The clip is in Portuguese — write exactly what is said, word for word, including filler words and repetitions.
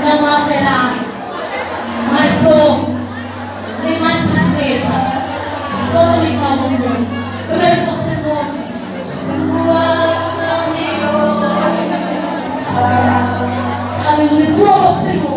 não haverá mais dor, nem mais tristeza. Pode aumentar o louvor. Eu quero que você louve. Aleluia. Louva o Senhor.